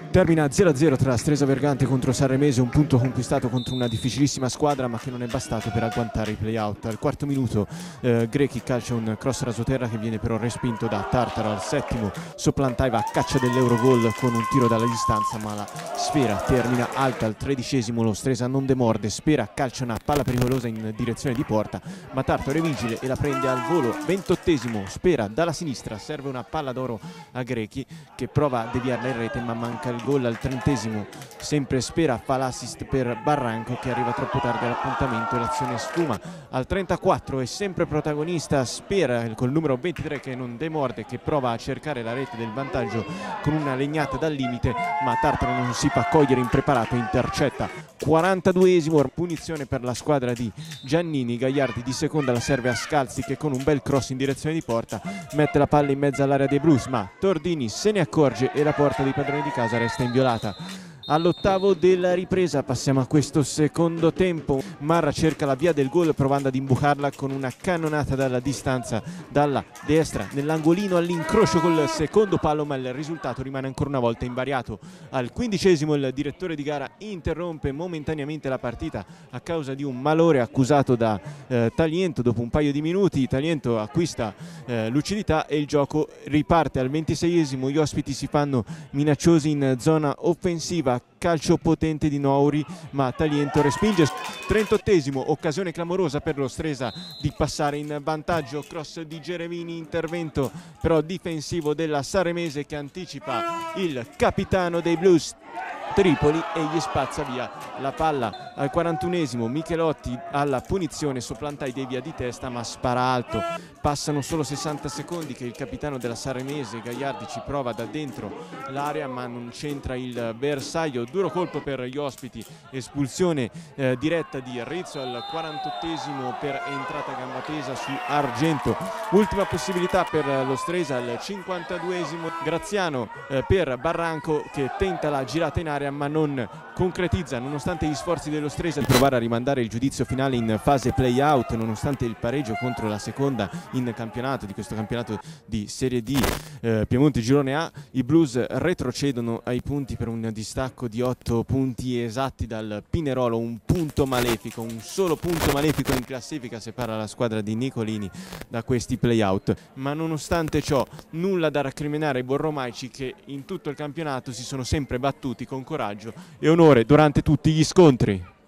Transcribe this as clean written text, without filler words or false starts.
Termina 0-0 tra Stresa Vergante contro Sanremese, un punto conquistato contro una difficilissima squadra ma che non è bastato per agguantare i play-out. Al quarto minuto Grechi calcia un cross rasoterra che viene però respinto da Tartaro. Al settimo Soplantaiva a caccia dell'Eurogol con un tiro dalla distanza, ma la sfera termina alta. Al tredicesimo lo Stresa non demorde, Spera calcia una palla pericolosa in direzione di porta, ma Tartaro è vigile e la prende al volo. 28esimo Spera dalla sinistra, serve una palla d'oro a Grechi che prova a deviarla in rete ma manca il gol. Al 30esimo sempre Spera fa l'assist per Barranco che arriva troppo tardi all'appuntamento e l'azione sfuma. Al 34 è sempre protagonista Spera col numero 23 che non demorde, che prova a cercare la rete del vantaggio con una legnata dal limite, ma Tartaro non si fa cogliere, impreparato, intercetta. 42esimo punizione per la squadra di Giannini. Gagliardi di seconda la serve a Scalzi che con un bel cross in direzione di porta mette la palla in mezzo all'area dei Blues, ma Tordini se ne accorge e la porta dei padroni di casa resta inviolata. All'ottavo della ripresa passiamo a questo secondo tempo. Marra cerca la via del gol provando ad imbucarla con una cannonata dalla distanza dalla destra nell'angolino all'incrocio col secondo palo, ma il risultato rimane ancora una volta invariato. Al 15esimo il direttore di gara interrompe momentaneamente la partita a causa di un malore accusato da Taliento. Dopo un paio di minuti Taliento acquista lucidità e il gioco riparte. Al 26esimo gli ospiti si fanno minacciosi in zona offensiva, calcio potente di Nouri ma Taliento respinge. 38esimo occasione clamorosa per lo Stresa di passare in vantaggio, cross di Geremini, intervento però difensivo della Sanremese che anticipa il capitano dei Blues Tripoli e gli spazza via la palla. Al 41esimo Michelotti alla punizione, Soplantai devia di testa ma spara alto. Passano solo 60 secondi che il capitano della Sanremese Gagliardi ci prova da dentro l'area ma non c'entra il bersaglio. Duro colpo per gli ospiti, espulsione diretta di Rizzo al 48esimo per entrata gamba tesa su Argento. Ultima possibilità per lo Stresa al 52esimo, Graziano per Barranco che tenta la girata in area ma non concretizza, nonostante gli sforzi dello Stresa di provare a rimandare il giudizio finale in fase play-out, nonostante il pareggio contro la seconda in campionato di questo campionato di Serie D Piemonte Girone A. I Blues retrocedono ai punti per un distacco di 8 punti esatti dal Pinerolo, un punto malefico, un solo punto malefico in classifica separa la squadra di Nicolini da questi play-out, ma nonostante ciò nulla da recriminare ai borromaici che in tutto il campionato si sono sempre battuti con coraggio e onore durante tutti gli scontri.